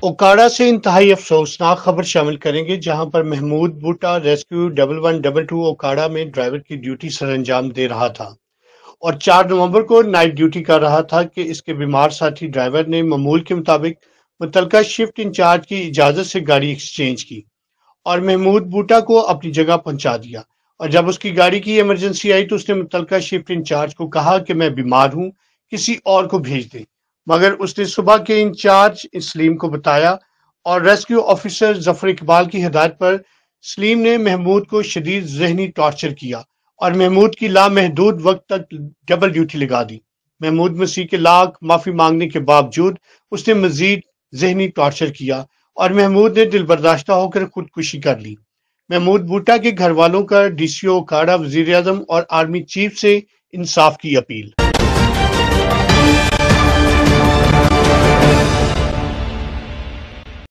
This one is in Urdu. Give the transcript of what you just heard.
اوکاڑا سے انتہائی افسوسناک خبر شامل کریں گے، جہاں پر محمود بوٹا ریسکیو 1122 اوکاڑا میں ڈرائیور کی ڈیوٹی سر انجام دے رہا تھا اور 4 نومبر کو نائٹ ڈیوٹی کر رہا تھا کہ اس کے بیمار ساتھی ڈرائیور نے معمول کے مطابق متعلقہ شفٹ انچارج کی اجازت سے گاڑی ایکسچینج کی اور محمود بوٹا کو اپنی جگہ پہنچا دیا، اور جب اس کی گاڑی کی ایمرجنسی آئی تو اس نے متعلقہ شفٹ انچارج کو کہا کہ میں بیمار ہوں، کسی اور کو بھیج دیں، مگر اس نے صبح کے انچارج سلیم کو بتایا اور ریسکیو آفیسر ظفر اقبال کی ہدایت پر سلیم نے محمود کو شدید ذہنی ٹارچر کیا اور محمود کی لامحدود وقت تک ڈبل ڈیوٹی لگا دی۔ محمود مسیح کے لاکھ معافی مانگنے کے باوجود اس نے مزید ذہنی ٹارچر کیا اور محمود نے دل برداشتہ ہو کر خودکشی کر لی۔ محمود بوٹا کے گھر والوں کا ڈی سی او اوکاڑا، وزیر اعظم اور آرمی چیف سے انصاف کی اپیل۔